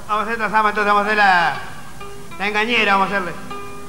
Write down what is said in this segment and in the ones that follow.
Vamos a hacer otra sama, entonces vamos a hacer la engañera, vamos a hacerle.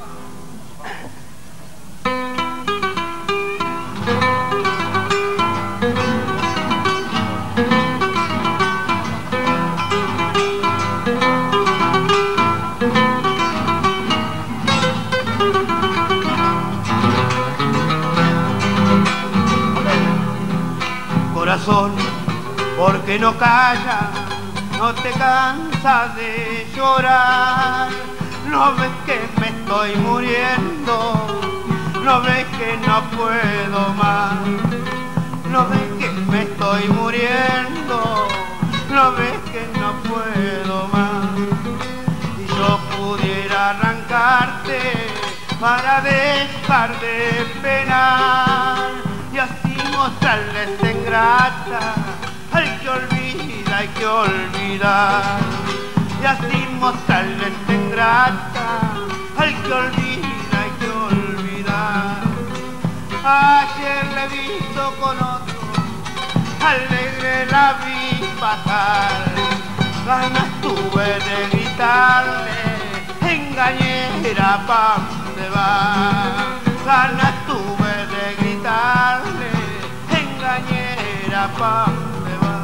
Corazón, porque no calla, no te cansas de llorar. No ves que me estoy muriendo, no ves que no puedo más. No ves que me estoy muriendo, no ves que no puedo más. Si yo pudiera arrancarte para dejar de penar y así mostrarle esta ingrata al que olvida hay que olvidar, y así mostrarle esta ingrata al que olvida hay que olvidar. Ayer le he visto con otro, alegre la vi pasar, ganas tuve de gritarle, engañera, ¿pa' dónde va? Ganas tuve de gritarle, engañera, ¿pa' dónde va?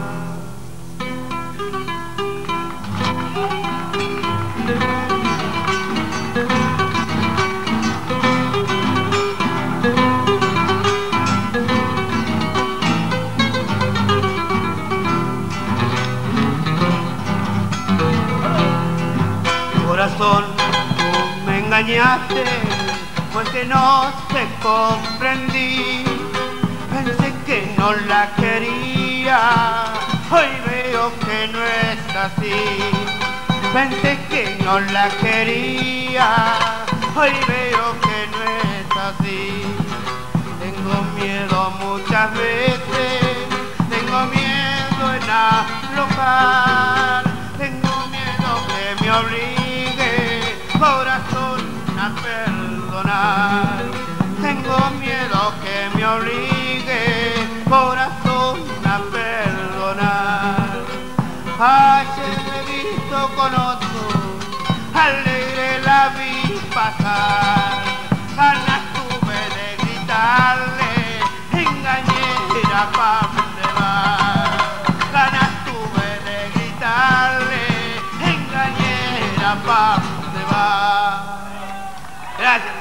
Corazón, tú me engañaste, pues que no te comprendí. Pensé que no la quería, hoy veo que no es así. Pensé que no la quería, hoy veo que no es así. Tengo miedo muchas veces, tengo miedo en aflojar, tengo miedo que me obligue, corazón, a perdonar. Tengo miedo que me obligue, corazón, a perdonar. Ayer me he visto con otro, alegre la vi pasar, ganas tuve de gritarle, engañera, ¿pa' dónde va? Ganas tuve de gritarle, engañera, ¿pa' dónde va? Gracias.